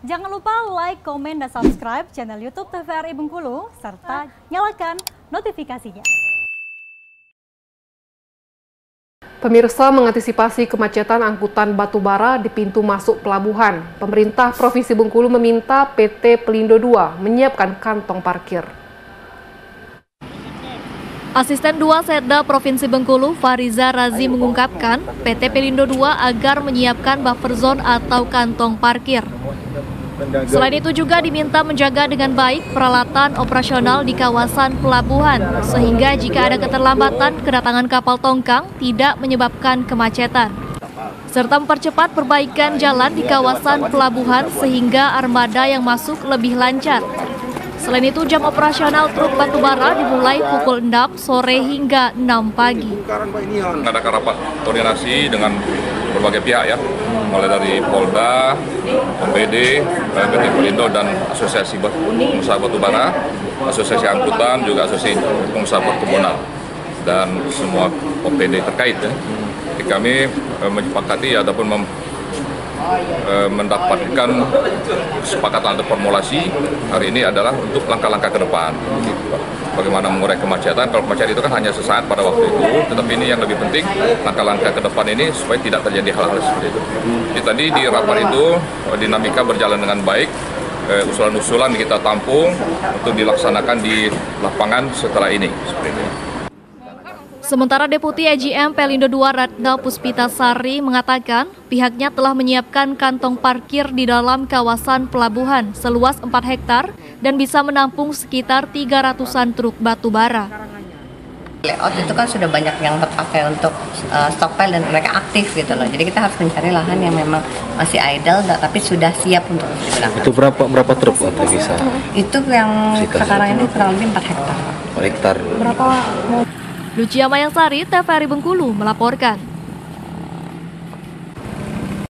Jangan lupa like, komen, dan subscribe channel YouTube TVRI Bengkulu, serta nyalakan notifikasinya. Pemirsa, mengantisipasi kemacetan angkutan batubara di pintu masuk pelabuhan, pemerintah Provinsi Bengkulu meminta PT Pelindo II menyiapkan kantong parkir. Asisten 2 Setda Provinsi Bengkulu, Fariza Razi mengungkapkan PT Pelindo II agar menyiapkan buffer zone atau kantong parkir. Selain itu juga diminta menjaga dengan baik peralatan operasional di kawasan pelabuhan, sehingga jika ada keterlambatan kedatangan kapal tongkang tidak menyebabkan kemacetan. Serta mempercepat perbaikan jalan di kawasan pelabuhan sehingga armada yang masuk lebih lancar. Selain itu, jam operasional truk batubara dimulai pukul 6 sore hingga 6 pagi. Ada rapat koordinasi dengan berbagai pihak ya, mulai dari Polda, OPD, PT Pelindo dan Asosiasi Pengusaha Batubara, Asosiasi Angkutan, juga Asosiasi Pengusaha Perkebunan dan semua OPD terkait ya. Jadi kami menyepakati ataupun mendapatkan kesepakatan atau formulasi hari ini adalah untuk langkah-langkah ke depan. Bagaimana mengurai kemacetan? Kalau kemacetan itu kan hanya sesaat pada waktu itu, tetapi ini yang lebih penting langkah-langkah ke depan ini supaya tidak terjadi hal-hal seperti itu. Jadi tadi di rapat itu dinamika berjalan dengan baik, usulan-usulan kita tampung untuk dilaksanakan di lapangan setelah ini. Seperti itu. Sementara Deputi AGM Pelindo II Ratna Puspitasari mengatakan pihaknya telah menyiapkan kantong parkir di dalam kawasan pelabuhan seluas 4 hektar dan bisa menampung sekitar 300-an truk batubara. Layout itu kan sudah banyak yang terpakai untuk stockpile dan mereka aktif gitu loh. Jadi kita harus mencari lahan yang memang masih idle tapi sudah siap untuk digunakan. Itu berapa truk untuk bisa? Itu yang sekarang ini kurang lebih 4 hektar. 4 hektar. Lucia Mayansari, TVRI Bengkulu melaporkan.